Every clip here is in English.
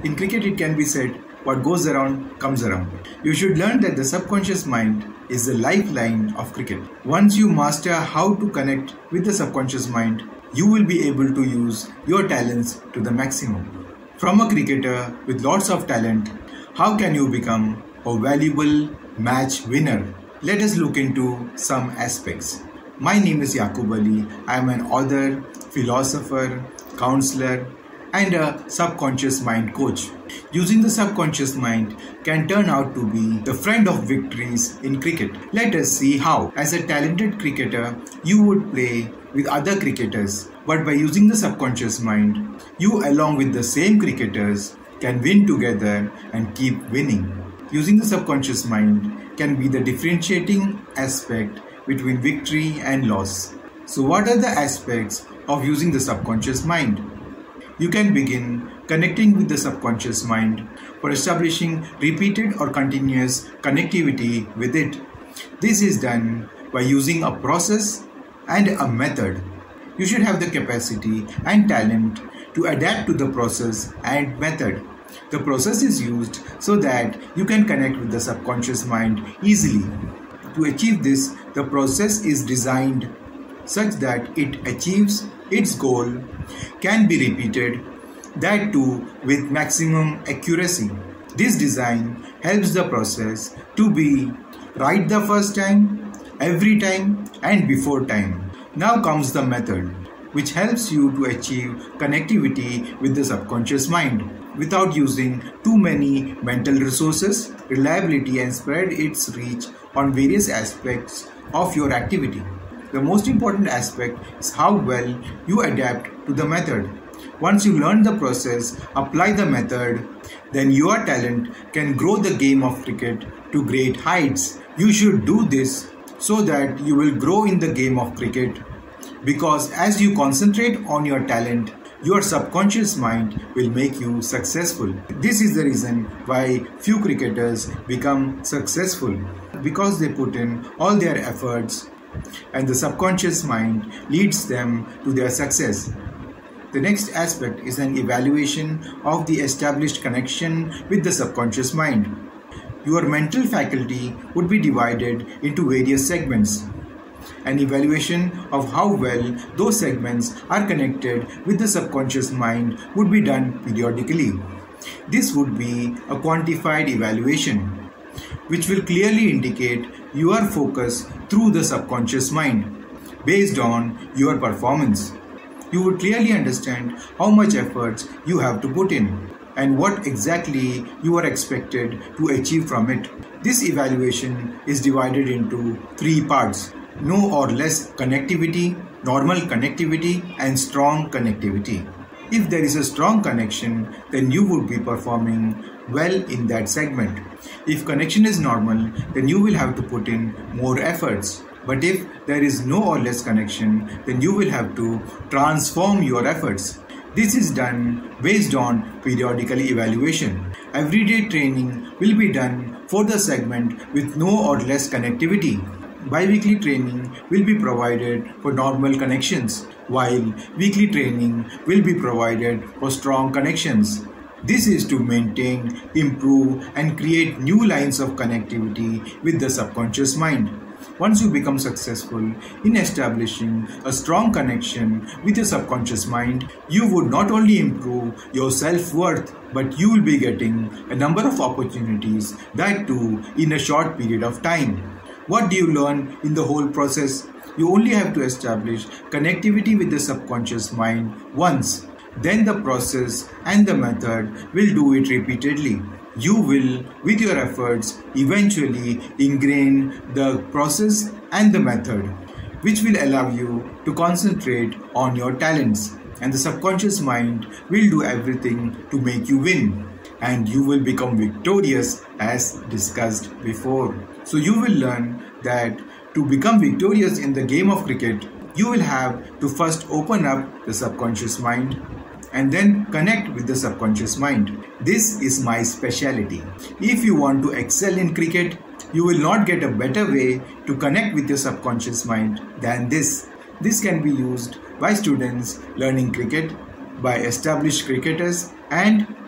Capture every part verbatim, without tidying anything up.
In cricket, it can be said, what goes around comes around. You should learn that the subconscious mind is the lifeline of cricket. Once you master how to connect with the subconscious mind, you will be able to use your talents to the maximum. From a cricketer with lots of talent, how can you become a valuable match winner? Let us look into some aspects. My name is Yaqub Ali. I am an author, philosopher, counselor, and a subconscious mind coach. Using the subconscious mind can turn out to be the friend of victories in cricket. Let us see how. As a talented cricketer, you would play with other cricketers, but by using the subconscious mind, you along with the same cricketers can win together and keep winning. Using the subconscious mind can be the differentiating aspect between victory and loss. So what are the aspects of using the subconscious mind? You can begin connecting with the subconscious mind for establishing repeated or continuous connectivity with it. This is done by using a process and a method. You should have the capacity and talent to adapt to the process and method. The process is used so that you can connect with the subconscious mind easily. To achieve this, the process is designed such that it achieves its goal, can be repeated, that too with maximum accuracy. This design helps the process to be right the first time, every time, and before time. Now comes the method, which helps you to achieve connectivity with the subconscious mind without using too many mental resources, reliability, and spread its reach on various aspects of your activity. The most important aspect is how well you adapt to the method. Once you learn the process, apply the method, then your talent can grow the game of cricket to great heights. You should do this so that you will grow in the game of cricket, because as you concentrate on your talent, your subconscious mind will make you successful. This is the reason why few cricketers become successful, because they put in all their efforts and the subconscious mind leads them to their success. The next aspect is an evaluation of the established connection with the subconscious mind. Your mental faculty would be divided into various segments. An evaluation of how well those segments are connected with the subconscious mind would be done periodically. This would be a quantified evaluation, which will clearly indicate your focus through the subconscious mind based on your performance. You would clearly understand how much efforts you have to put in and what exactly you are expected to achieve from it. This evaluation is divided into three parts: no or less connectivity, normal connectivity, and strong connectivity. If there is a strong connection, then you would be performing well in that segment. If connection is normal, then you will have to put in more efforts. But if there is no or less connection, then you will have to transform your efforts. This is done based on periodical evaluation. Everyday training will be done for the segment with no or less connectivity. Bi-weekly training will be provided for normal connections, while weekly training will be provided for strong connections. This is to maintain, improve, and create new lines of connectivity with the subconscious mind. Once you become successful in establishing a strong connection with your subconscious mind, you would not only improve your self-worth, but you will be getting a number of opportunities, that too in a short period of time. What do you learn in the whole process? You only have to establish connectivity with the subconscious mind once. Then the process and the method will do it repeatedly. You will, with your efforts, eventually ingrain the process and the method, which will allow you to concentrate on your talents. And the subconscious mind will do everything to make you win. And you will become victorious as discussed before. So you will learn that to become victorious in the game of cricket, you will have to first open up the subconscious mind and then connect with the subconscious mind. This is my specialty. If you want to excel in cricket, you will not get a better way to connect with your subconscious mind than this. This can be used by students learning cricket, by established cricketers, and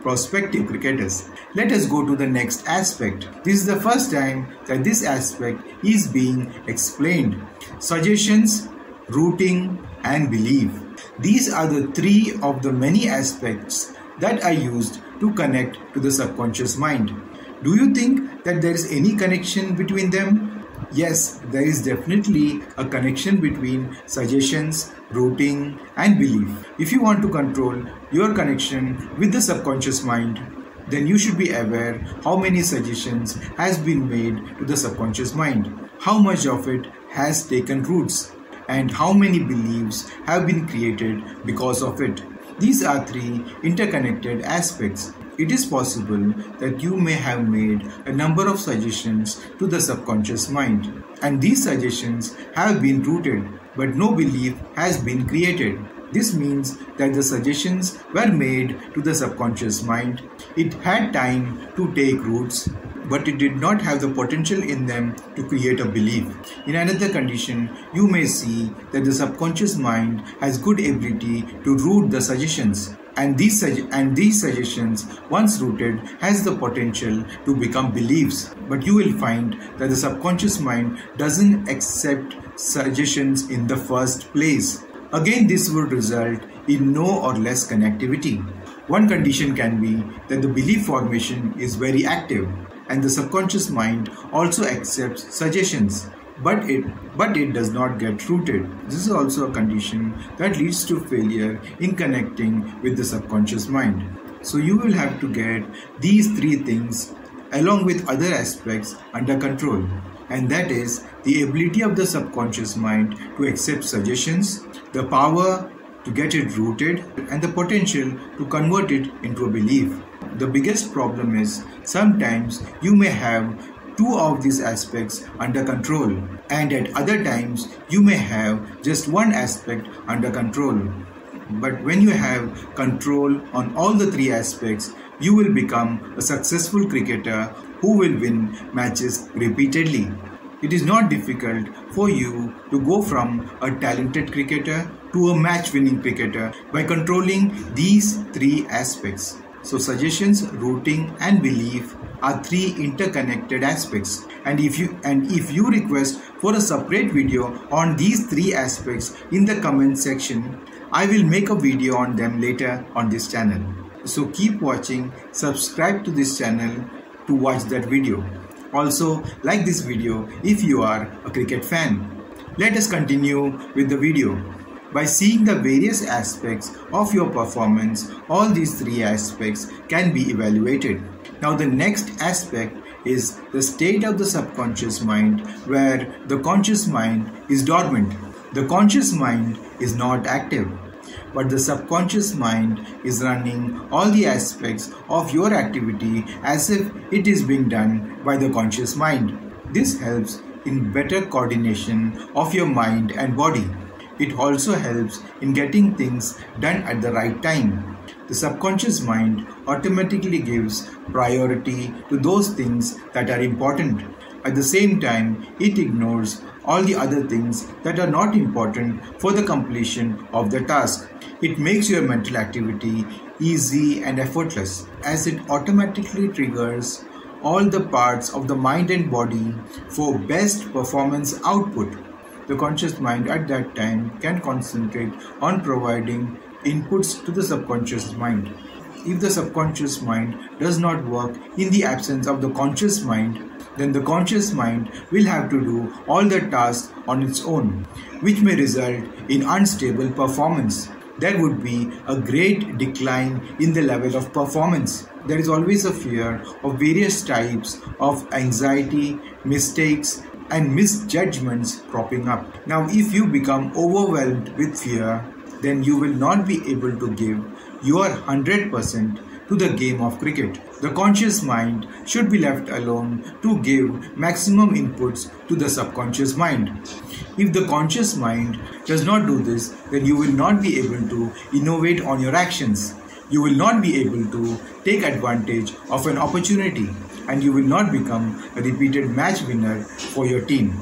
prospective cricketers. Let us go to the next aspect. This is the first time that this aspect is being explained. Suggestions, routing, and belief. These are the three of the many aspects that are used to connect to the subconscious mind. Do you think that there is any connection between them? Yes, there is definitely a connection between suggestions, routing, and belief. If you want to control your connection with the subconscious mind, then you should be aware how many suggestions has been made to the subconscious mind, how much of it has taken roots, and how many beliefs have been created because of it. These are three interconnected aspects. It is possible that you may have made a number of suggestions to the subconscious mind, and these suggestions have been rooted, but no belief has been created. This means that the suggestions were made to the subconscious mind. It had time to take roots, but it did not have the potential in them to create a belief. In another condition, you may see that the subconscious mind has good ability to root the suggestions. And these, and these suggestions, once rooted, has the potential to become beliefs. But you will find that the subconscious mind doesn't accept suggestions in the first place. Again, this would result in no or less connectivity. One condition can be that the belief formation is very active, and the subconscious mind also accepts suggestions, but it but it does not get rooted. This is also a condition that leads to failure in connecting with the subconscious mind. So you will have to get these three things along with other aspects under control, and that is the ability of the subconscious mind to accept suggestions, the power to get it rooted, and the potential to convert it into a belief. The biggest problem is sometimes you may have two of these aspects under control, and at other times you may have just one aspect under control. But when you have control on all the three aspects, you will become a successful cricketer who will win matches repeatedly. It is not difficult for you to go from a talented cricketer to a match-winning cricketer by controlling these three aspects. So suggestions, routing, and belief are three interconnected aspects. And if you and if you request for a separate video on these three aspects in the comment section, I will make a video on them later on this channel. So keep watching, subscribe to this channel to watch that video. Also, like this video if you are a cricket fan. Let us continue with the video. By seeing the various aspects of your performance, all these three aspects can be evaluated. Now the next aspect is the state of the subconscious mind, where the conscious mind is dormant. The conscious mind is not active, but the subconscious mind is running all the aspects of your activity as if it is being done by the conscious mind. This helps in better coordination of your mind and body. It also helps in getting things done at the right time. The subconscious mind automatically gives priority to those things that are important. At the same time, it ignores all the other things that are not important for the completion of the task. It makes your mental activity easy and effortless, as it automatically triggers all the parts of the mind and body for best performance output. The conscious mind at that time can concentrate on providing inputs to the subconscious mind. If the subconscious mind does not work in the absence of the conscious mind, then the conscious mind will have to do all the tasks on its own, which may result in unstable performance. There would be a great decline in the level of performance. There is always a fear of various types of anxiety, mistakes, and misjudgments cropping up. Now, if you become overwhelmed with fear, then you will not be able to give your one hundred percent to the game of cricket. The conscious mind should be left alone to give maximum inputs to the subconscious mind. If the conscious mind does not do this, then you will not be able to innovate on your actions. You will not be able to take advantage of an opportunity, and you will not become a repeated match winner for your team.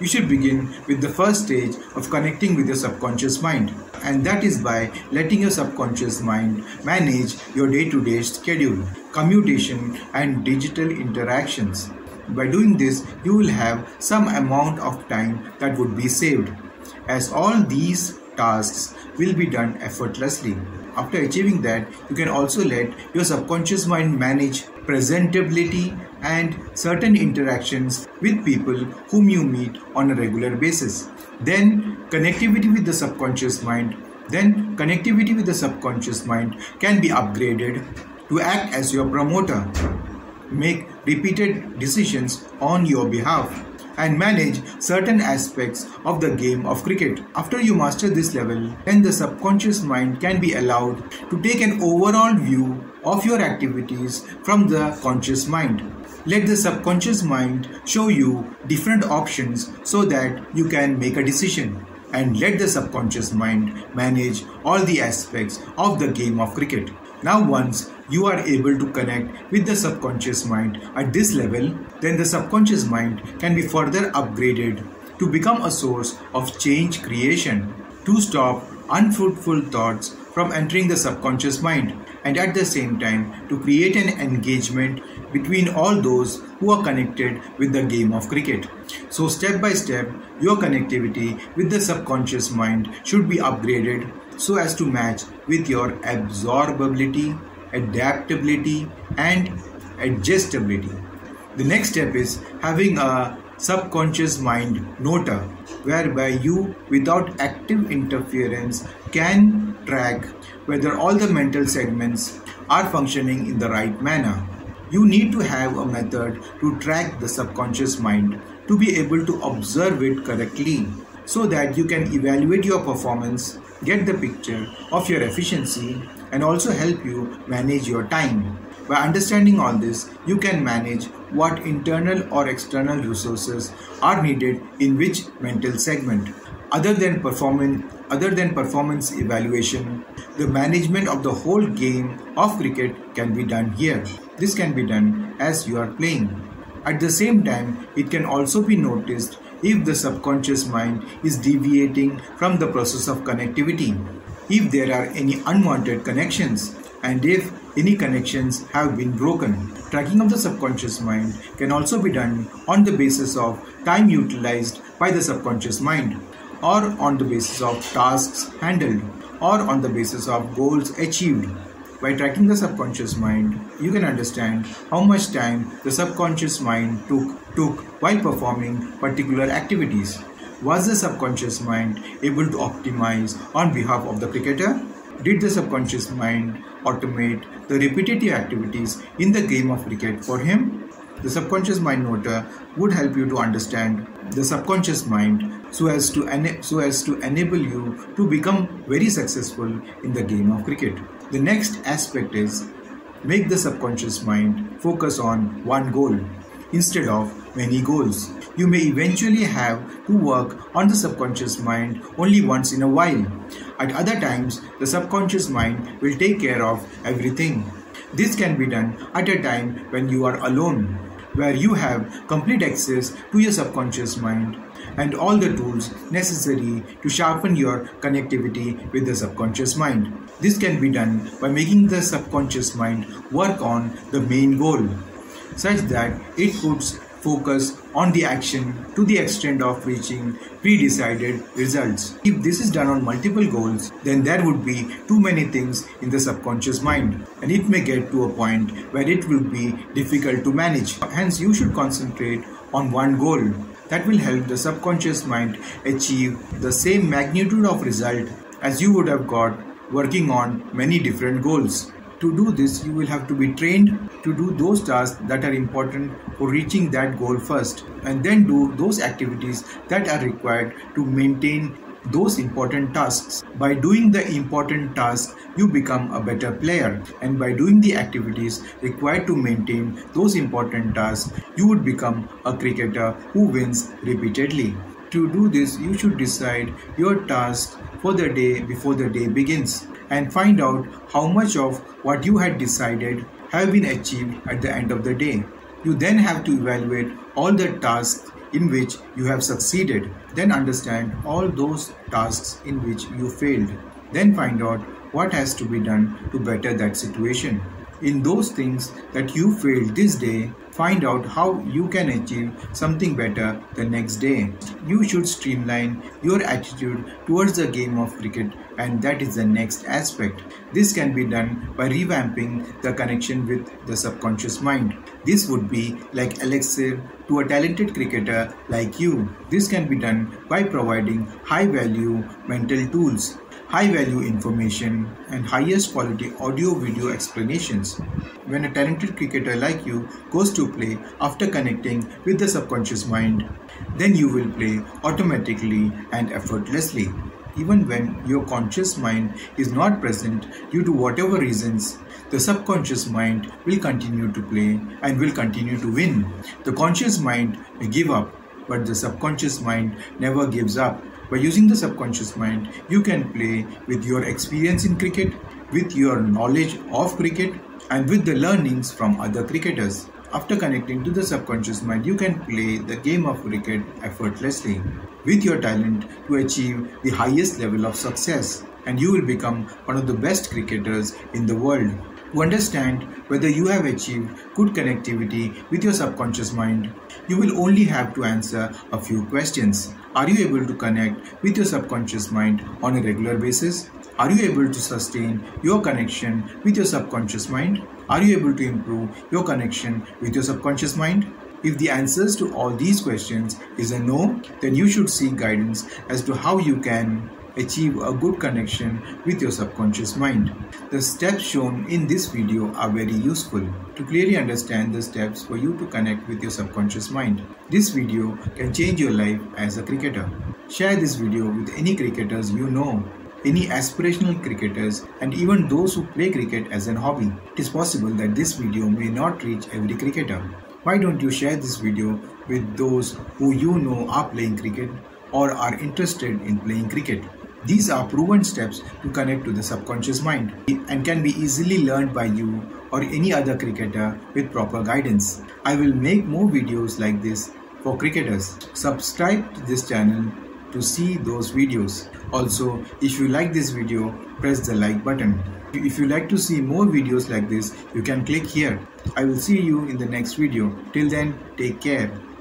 you should begin with the first stage of connecting with your subconscious mind. And that is by letting your subconscious mind manage your day-to-day schedule, commutation and digital interactions. By doing this, you will have some amount of time that would be saved, as all these tasks will be done effortlessly. After achieving that, you can also let your subconscious mind manage presentability and certain interactions with people whom you meet on a regular basis. Then connectivity with the subconscious mind, then connectivity with the subconscious mind can be upgraded to act as your promoter, make repeated decisions on your behalf, and manage certain aspects of the game of cricket. After you master this level, then the subconscious mind can be allowed to take an overall view of your activities from the conscious mind. Let the subconscious mind show you different options so that you can make a decision, and let the subconscious mind manage all the aspects of the game of cricket. Now once you are able to connect with the subconscious mind at this level, then the subconscious mind can be further upgraded to become a source of change creation, to stop unfruitful thoughts from entering the subconscious mind, and at the same time to create an engagement between all those who are connected with the game of cricket. So step by step, your connectivity with the subconscious mind should be upgraded so as to match with your absorbability, adaptability and adjustability. The next step is having a subconscious mind noter, whereby you without active interference can track whether all the mental segments are functioning in the right manner. You need to have a method to track the subconscious mind to be able to observe it correctly, so that you can evaluate your performance, get the picture of your efficiency, and also help you manage your time. By understanding all this, you can manage what internal or external resources are needed in which mental segment. Other than performance, other than performance evaluation, the management of the whole game of cricket can be done here. This can be done as you are playing. At the same time, it can also be noticed if the subconscious mind is deviating from the process of connectivity, if there are any unwanted connections, and if any connections have been broken. Tracking of the subconscious mind can also be done on the basis of time utilized by the subconscious mind, or on the basis of tasks handled, or on the basis of goals achieved. By tracking the subconscious mind, you can understand how much time the subconscious mind took, took while performing particular activities. Was the subconscious mind able to optimize on behalf of the cricketer? Did the subconscious mind automate the repetitive activities in the game of cricket for him? The subconscious mind noter would help you to understand the subconscious mind so as to so as to enable you to become very successful in the game of cricket. The next aspect is make the subconscious mind focus on one goal instead of many goals. You may eventually have to work on the subconscious mind only once in a while. At other times, the subconscious mind will take care of everything. This can be done at a time when you are alone, where you have complete access to your subconscious mind and all the tools necessary to sharpen your connectivity with the subconscious mind. This can be done by making the subconscious mind work on the main goal, such that it puts focus on the action to the extent of reaching pre-decided results. If this is done on multiple goals, then there would be too many things in the subconscious mind, and it may get to a point where it will be difficult to manage. Hence, you should concentrate on one goal that will help the subconscious mind achieve the same magnitude of result as you would have got working on many different goals. To do this, you will have to be trained to do those tasks that are important for reaching that goal first, and then do those activities that are required to maintain those important tasks. By doing the important tasks, you become a better player, and by doing the activities required to maintain those important tasks, you would become a cricketer who wins repeatedly. To do this, you should decide your tasks for the day before the day begins, and find out how much of what you had decided have been achieved at the end of the day. You then have to evaluate all the tasks in which you have succeeded. Then understand all those tasks in which you failed. Then find out what has to be done to better that situation. In those things that you failed this day, find out how you can achieve something better the next day. You should streamline your attitude towards the game of cricket, and that is the next aspect. This can be done by revamping the connection with the subconscious mind. This would be like elixir to a talented cricketer like you. This can be done by providing high value mental tools, high value information, and highest quality audio video explanations. When a talented cricketer like you goes to play after connecting with the subconscious mind, then you will play automatically and effortlessly. Even when your conscious mind is not present due to whatever reasons, the subconscious mind will continue to play and will continue to win. The conscious mind may give up, but the subconscious mind never gives up. By using the subconscious mind, you can play with your experience in cricket, with your knowledge of cricket, and with the learnings from other cricketers. After connecting to the subconscious mind, you can play the game of cricket effortlessly with your talent to achieve the highest level of success, and you will become one of the best cricketers in the world. To understand whether you have achieved good connectivity with your subconscious mind, you will only have to answer a few questions. Are you able to connect with your subconscious mind on a regular basis? Are you able to sustain your connection with your subconscious mind? Are you able to improve your connection with your subconscious mind? If the answers to all these questions is a no, then you should seek guidance as to how you can achieve a good connection with your subconscious mind. The steps shown in this video are very useful to clearly understand the steps for you to connect with your subconscious mind. This video can change your life as a cricketer. Share this video with any cricketers you know, any aspirational cricketers, and even those who play cricket as an hobby. It is possible that this video may not reach every cricketer. Why don't you share this video with those who you know are playing cricket or are interested in playing cricket? These are proven steps to connect to the subconscious mind and can be easily learned by you or any other cricketer with proper guidance. I will make more videos like this for cricketers. Subscribe to this channel to see those videos. Also, if you like this video, press the like button. If you like to see more videos like this, you can click here. I will see you in the next video. Till then, take care.